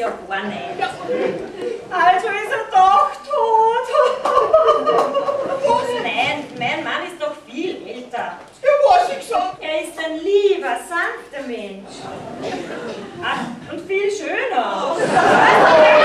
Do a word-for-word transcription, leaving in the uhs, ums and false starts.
ja gar nicht. Ja. Also ist er doch tot. Was? Nein, mein Mann ist doch viel älter. Ja, was ich gesagt? Er ist ein lieber, sanfter Mensch. Ach, und viel schöner.